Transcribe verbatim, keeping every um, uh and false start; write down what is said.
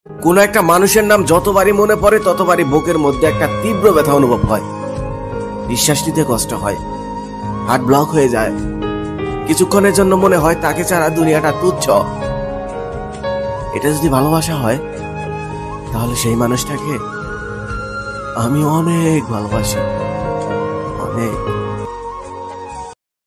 কোন একটা মানুষের নাম যতবারই মনে পড়ে ততবারই বুকের মধ্যে একটা তীব্র ব্যথা অনুভব হয়। নিঃশ্বাস নিতে কষ্ট হয়, হার্ট ব্লক হয়ে যায়। কিছুক্ষণের জন্য মনে হয় তাকে ছাড়া দুনিয়াটা তুচ্ছ। এটা যদি ভালোবাসা হয় তাহলে সেই মানুষটাকে আমি অনেক ভালোবাসি, অনেক।